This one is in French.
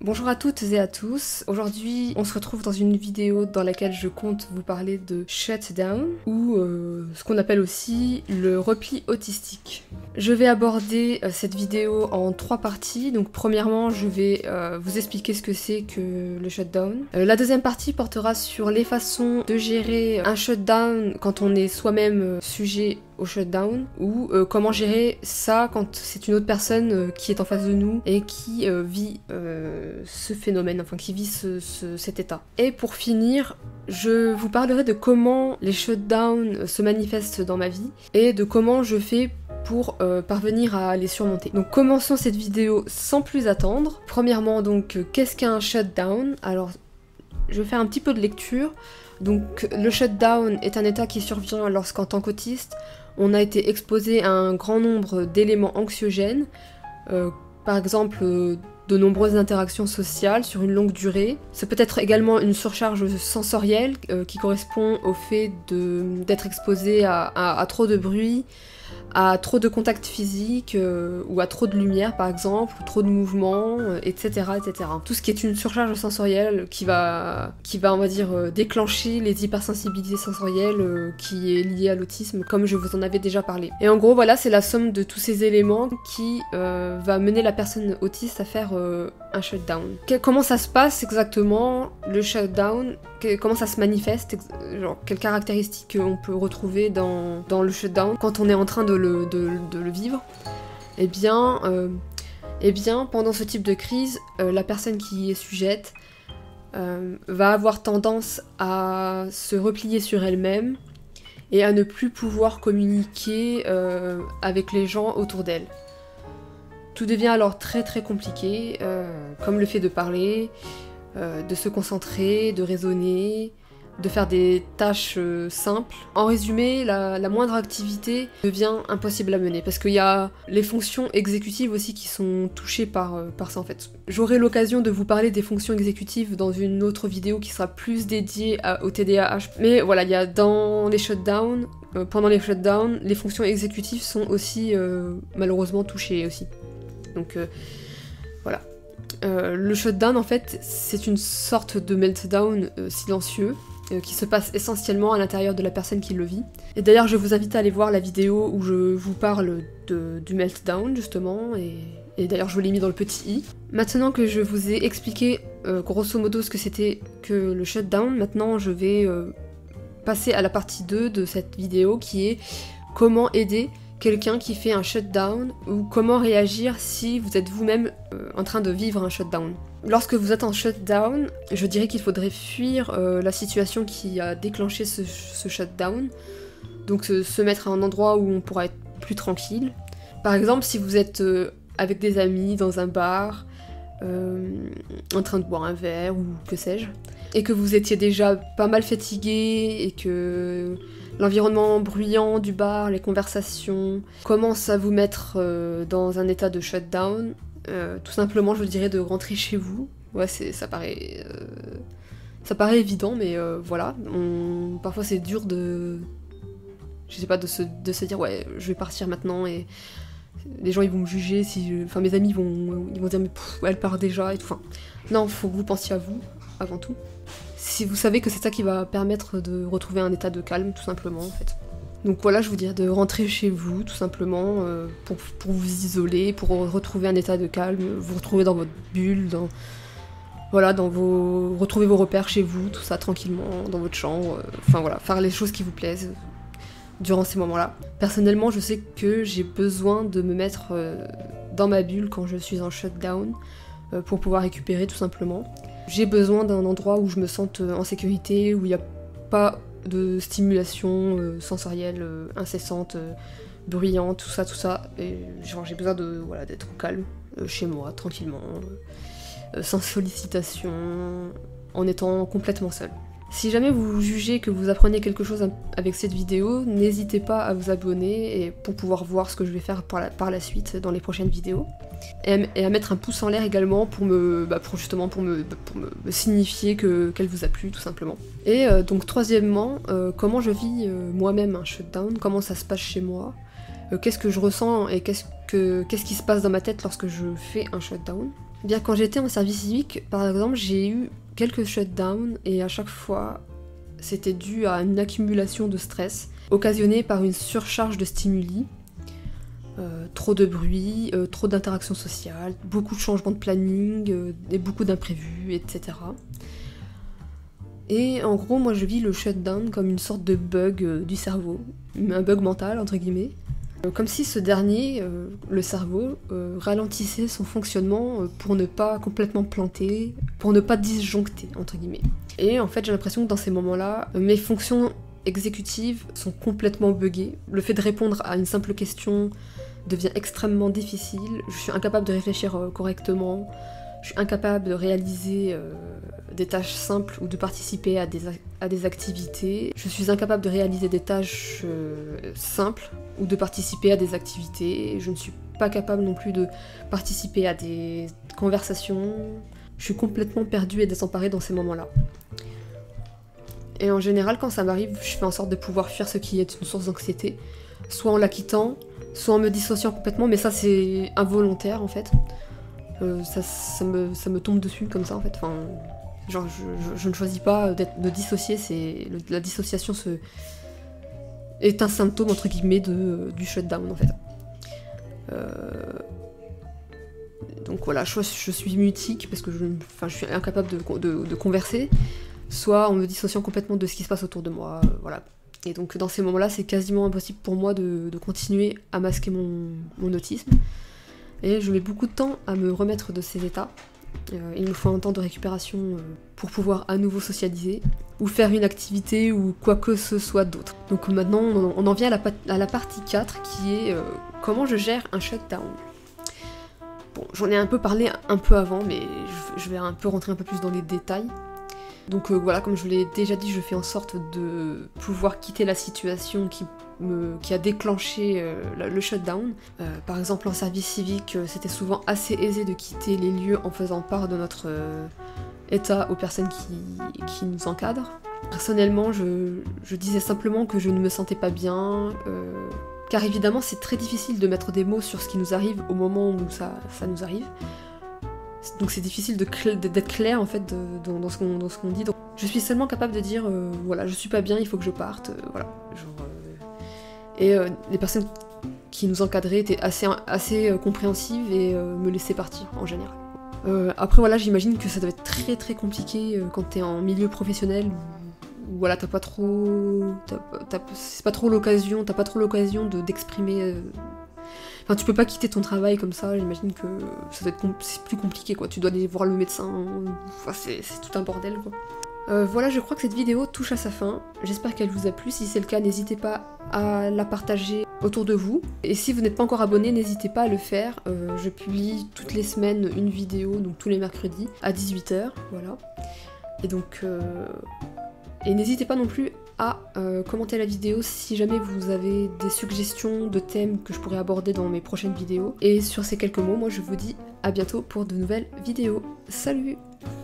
Bonjour à toutes et à tous, aujourd'hui on se retrouve dans une vidéo dans laquelle je compte vous parler de shutdown ou ce qu'on appelle aussi le repli autistique. Je vais aborder cette vidéo en 3 parties, donc premièrement je vais vous expliquer ce que c'est que le shutdown. La deuxième partie portera sur les façons de gérer un shutdown quand on est soi-même sujet au shutdown ou comment gérer ça quand c'est une autre personne qui est en face de nous et qui vit ce phénomène, enfin qui vit cet état. Et pour finir, je vous parlerai de comment les shutdowns se manifestent dans ma vie et de comment je fais pour parvenir à les surmonter. Donc commençons cette vidéo sans plus attendre. Premièrement donc, qu'est-ce qu'un shutdown? Alors je vais faire un petit peu de lecture. Donc le shutdown est un état qui survient lorsqu'en tant qu'autiste, on a été exposé à un grand nombre d'éléments anxiogènes, par exemple de nombreuses interactions sociales sur une longue durée. Ça peut être également une surcharge sensorielle qui correspond au fait d'être exposé à trop de bruit, à trop de contacts physiques ou à trop de lumière par exemple, ou trop de mouvements, etc., etc. Tout ce qui est une surcharge sensorielle qui va on va dire déclencher les hypersensibilités sensorielles qui est liée à l'autisme, comme je vous en avais déjà parlé. Et en gros voilà, c'est la somme de tous ces éléments qui va mener la personne autiste à faire un shutdown. Comment ça se passe exactement, le shutdown? Comment ça se manifeste, genre quelles caractéristiques on peut retrouver dans le shutdown quand on est en train de le vivre? Eh bien, pendant ce type de crise, la personne qui y est sujette va avoir tendance à se replier sur elle-même et à ne plus pouvoir communiquer avec les gens autour d'elle. Tout devient alors très très compliqué, comme le fait de parler, de se concentrer, de raisonner, de faire des tâches simples. En résumé, la moindre activité devient impossible à mener, parce qu'il y a les fonctions exécutives aussi qui sont touchées par ça en fait. J'aurai l'occasion de vous parler des fonctions exécutives dans une autre vidéo qui sera plus dédiée au TDAH, mais voilà, il y a dans les shutdowns, pendant les shutdowns, les fonctions exécutives sont aussi malheureusement touchées aussi. Donc voilà. Le shutdown en fait c'est une sorte de meltdown silencieux qui se passe essentiellement à l'intérieur de la personne qui le vit. Et d'ailleurs je vous invite à aller voir la vidéo où je vous parle du meltdown justement, et d'ailleurs je vous l'ai mis dans le petit i. Maintenant que je vous ai expliqué grosso modo ce que c'était que le shutdown, maintenant je vais passer à la partie 2 de cette vidéo qui est comment aider quelqu'un qui fait un shutdown, ou comment réagir si vous êtes vous-même en train de vivre un shutdown. Lorsque vous êtes en shutdown, je dirais qu'il faudrait fuir la situation qui a déclenché ce shutdown, donc se mettre à un endroit où on pourra être plus tranquille. Par exemple, si vous êtes avec des amis dans un bar, en train de boire un verre ou que sais-je, et que vous étiez déjà pas mal fatigué et que l'environnement bruyant du bar, les conversations, commencent à vous mettre dans un état de shutdown, tout simplement je dirais de rentrer chez vous. Ouais, ça paraît évident, mais voilà, parfois c'est dur de se dire ouais, je vais partir maintenant et les gens ils vont me juger, enfin mes amis ils vont dire mais elle part déjà et tout. Enfin, non, faut que vous pensiez à vous avant tout. Si vous savez que c'est ça qui va permettre de retrouver un état de calme, tout simplement, en fait. Donc voilà, je vous dirais de rentrer chez vous, tout simplement, pour vous isoler, pour retrouver un état de calme, vous retrouver dans votre bulle, retrouver vos repères chez vous, tout ça, tranquillement, dans votre chambre, enfin voilà, faire les choses qui vous plaisent durant ces moments-là. Personnellement, je sais que j'ai besoin de me mettre dans ma bulle quand je suis en shutdown, pour pouvoir récupérer, tout simplement. J'ai besoin d'un endroit où je me sente en sécurité, où il n'y a pas de stimulation sensorielle incessante, bruyante, tout ça. Et genre j'ai besoin d'être au calme, chez moi, tranquillement, sans sollicitation, en étant complètement seule. Si jamais vous jugez que vous apprenez quelque chose avec cette vidéo, n'hésitez pas à vous abonner pour pouvoir voir ce que je vais faire par la suite dans les prochaines vidéos. Et à mettre un pouce en l'air également pour me signifier qu'elle vous a plu tout simplement. Et donc troisièmement, comment je vis moi-même un shutdown, comment ça se passe chez moi, qu'est-ce que je ressens et qu'est-ce qui se passe dans ma tête lorsque je fais un shutdown. Eh bien, quand j'étais en service civique, par exemple, j'ai eu quelques shutdowns et à chaque fois, c'était dû à une accumulation de stress occasionnée par une surcharge de stimuli, trop de bruit, trop d'interactions sociales, beaucoup de changements de planning, et beaucoup d'imprévus, etc. Et en gros, moi je vis le shutdown comme une sorte de bug du cerveau, un bug mental entre guillemets. Comme si ce dernier, le cerveau, ralentissait son fonctionnement pour ne pas complètement planter, pour ne pas disjoncter entre guillemets. Et en fait j'ai l'impression que dans ces moments-là, mes fonctions exécutives sont complètement buggées. Le fait de répondre à une simple question devient extrêmement difficile, je suis incapable de réfléchir correctement, je suis incapable de réaliser des tâches simples ou de participer à des activités. Je suis incapable de réaliser des tâches simples ou de participer à des activités. Je ne suis pas capable non plus de participer à des conversations. Je suis complètement perdue et désemparée dans ces moments-là. Et en général, quand ça m'arrive, je fais en sorte de pouvoir fuir ce qui est une source d'anxiété, soit en la quittant, soit en me dissociant complètement, mais ça c'est involontaire en fait. Ça me tombe dessus comme ça en fait. Enfin, genre je ne choisis pas de dissocier, la dissociation est un symptôme entre guillemets du shutdown en fait. Donc voilà, je suis mutique parce que je suis incapable de converser, soit en me dissociant complètement de ce qui se passe autour de moi, voilà. Et donc dans ces moments-là, c'est quasiment impossible pour moi de continuer à masquer mon autisme. Et je mets beaucoup de temps à me remettre de ces états. Il me faut un temps de récupération pour pouvoir à nouveau socialiser, ou faire une activité, ou quoi que ce soit d'autre. Donc maintenant, on en vient à la partie 4, qui est comment je gère un shutdown. Bon, j'en ai un peu parlé un peu avant, mais je vais un peu rentrer un peu plus dans les détails. Donc voilà, comme je vous l'ai déjà dit, je fais en sorte de pouvoir quitter la situation qui a déclenché le shutdown. Par exemple en service civique, c'était souvent assez aisé de quitter les lieux en faisant part de notre état aux personnes qui nous encadrent. Personnellement, je disais simplement que je ne me sentais pas bien, car évidemment c'est très difficile de mettre des mots sur ce qui nous arrive au moment où ça nous arrive. Donc c'est difficile d'être clair en fait dans ce qu'on dit. Donc, je suis seulement capable de dire voilà, je suis pas bien, il faut que je parte, voilà. Et les personnes qui nous encadraient étaient assez compréhensives et me laissaient partir en général. Après voilà, j'imagine que ça doit être très très compliqué quand t'es en milieu professionnel où voilà, c'est pas trop l'occasion d'exprimer. Enfin, tu peux pas quitter ton travail comme ça, j'imagine que ça doit être c'est plus compliqué quoi, tu dois aller voir le médecin, enfin, c'est tout un bordel quoi. Voilà, je crois que cette vidéo touche à sa fin, j'espère qu'elle vous a plu, si c'est le cas n'hésitez pas à la partager autour de vous, et si vous n'êtes pas encore abonné n'hésitez pas à le faire, je publie toutes les semaines une vidéo, donc tous les mercredis à 18 h, voilà, et donc et n'hésitez pas non plus à commenter la vidéo si jamais vous avez des suggestions de thèmes que je pourrais aborder dans mes prochaines vidéos. Et sur ces quelques mots, moi je vous dis à bientôt pour de nouvelles vidéos. Salut!